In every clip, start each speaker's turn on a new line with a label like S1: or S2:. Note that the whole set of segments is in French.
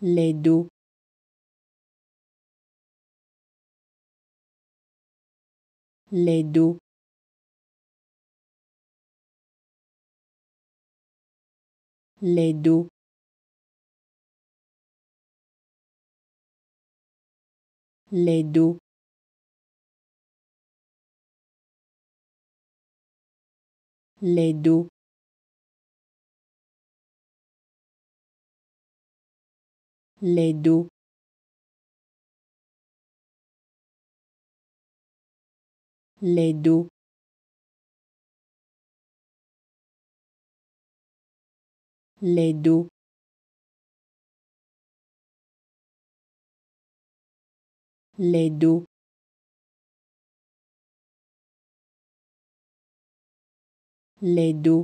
S1: les dos, les dos, les dos, les dos, les dos, les dos, les dos, les dos, les dos, les dos,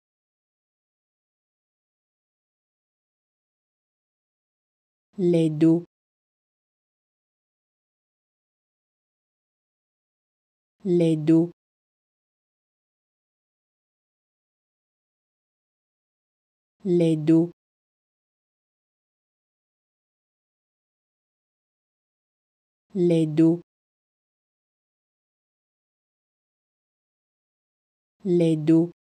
S1: les dos, les dos, les dos, les dos, les dos,